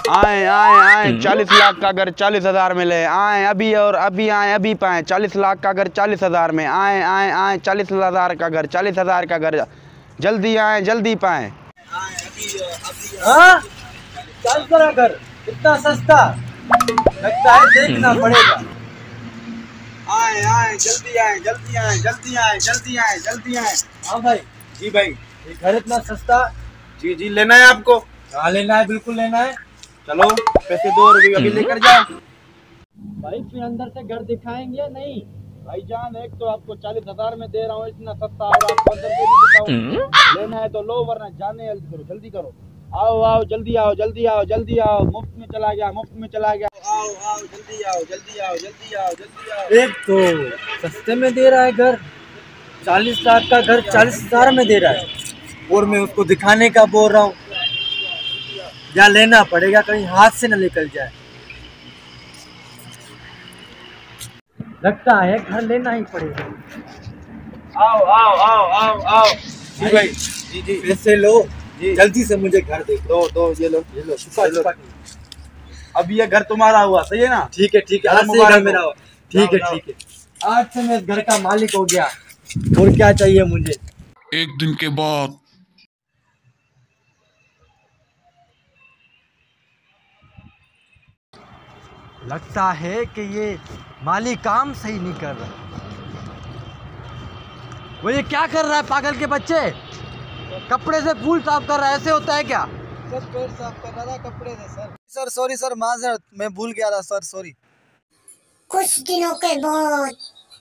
आए आए आए 40 लाख का घर 40,000 में ले आए अभी, और अभी आए अभी पाए 40 लाख का घर 40,000 में आए आए आए 40,000 का घर 40,000 का घर, जल्दी आए जल्दी पाए। हाँ, 40 का घर इतना सस्ता लगता है, देखना पड़ेगा। आए आए जल्दी आए जल्दी आए जल्दी आए जल्दी आए जल्दी आए। हाँ भाई। जी भाई। ये घर इतना सस्ता? जी जी लेना है आपको? हाँ लेना है, बिल्कुल लेना है। चलो पैसे दो और अभी लेकर जाओ। भाई फिर अंदर से घर दिखाएंगे या नहीं? भाईजान एक तो आपको 40,000 में दे रहा हूँ इतना सस्ता, और आपको अंदर से भी दिखाऊं। लेना है तो लो, वरना जाने जल्दी करो। आओ आओ जल्दी आओ जल्दी आओ जल्दी आओ, मुफ्त में चला गया मुफ्त में चला गया। आओ आओ जल्दी आओ जल्दी आओ जल्दी आओ जल्दी आओ। एक तो सस्ते में दे रहा है घर, 40 लाख का घर 40,000 में दे रहा है, और मैं उसको दिखाने का बोल रहा हूँ। या लेना पड़ेगा, कहीं हाथ से न निकल जाए। लगता है घर लेना ही पड़ेगा। आओ आओ आओ आओ आओ। जी भाई जी जी पैसे लो जी। जल्दी से, मुझे घर देखो। दो ये लो छुपा छुपा। अब ये घर तुम्हारा हुआ, सही है ना? ठीक है ठीक है, आज से घर मेरा हुआ। ठीक है ठीक है, आज से मैं इस घर का मालिक हो गया, और क्या चाहिए मुझे। एक दिन के बाद लगता है कि ये माली काम सही नहीं कर रहा। वो ये क्या कर रहा है पागल के बच्चे? कपड़े से फूल साफ कर रहा है, ऐसे होता है क्या? सर पेट साफ कर रहा था कपड़े से। सर सॉरी सर, माजरत, मैं भूल गया था सर, सॉरी। कुछ दिनों के बाद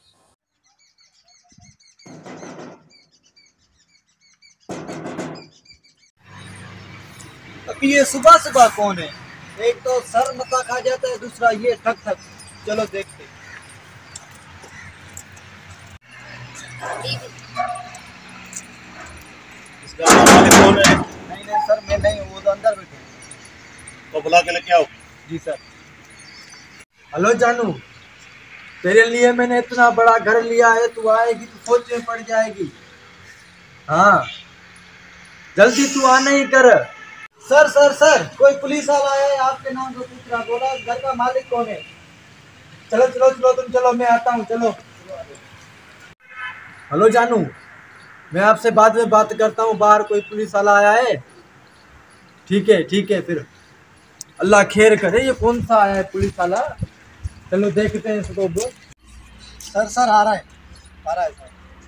अभी ये सुबह सुबह कौन है? एक तो सर मता खा जाता है, दूसरा ये ठक ठक। चलो देखते। इसका मालिक कौन है? नहीं नहीं सर, मैं नहीं हूँ, वो तो अंदर बैठे। तो बुला के लेके आओ। जी सर। हेलो जानू, तेरे लिए मैंने इतना बड़ा घर लिया है, तू आएगी तो सोच में पड़ जाएगी। हाँ जल्दी तू आना ही कर। सर सर सर, कोई पुलिस वाला है, आपके नाम को पूछ रहा, बोला घर का मालिक कौन है। चलो चलो चलो तुम चलो, मैं आता हूँ, चलो। हेलो जानू, मैं आपसे बाद में बात करता हूँ, बाहर कोई पुलिस वाला आया है। ठीक है फिर, अल्लाह खैर करे। ये कौन सा आया है पुलिस वाला? चलो देखते हैं इसको। सर सर आ रहा है सर।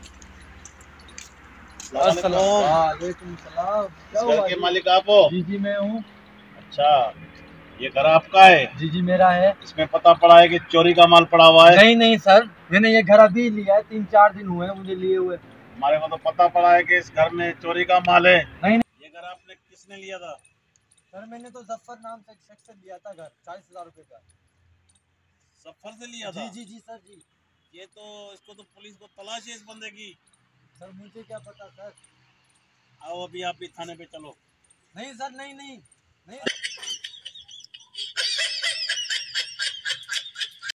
वालेकुम सलाम। क्या हुआ? घर के मालिक आप हो? जी जी मैं हूँ। अच्छा, ये घर आपका है? जी जी मेरा है। इसमें पता पड़ा है कि चोरी का माल पड़ा हुआ है? नहीं नहीं सर, मैंने ये घर अभी लिया है, 3-4 दिन हुए हैं मुझे लिए हुए। हमारे को तो पता पड़ा है कि इस घर में चोरी का माल है। नहीं ये घर आपने किसने लिया था? सर मैंने तो जफर नाम से एक शख्स से लिया था घर, 40,000 रुपए का। सफर से लिया था? जी सर जी। ये तो इसको तो पुलिस को तलाश है इस बंदे की। सर मुझे क्या पता सर। आओ अभी आप भी थाने पे चलो। नहीं सर, नहीं नहीं नहीं।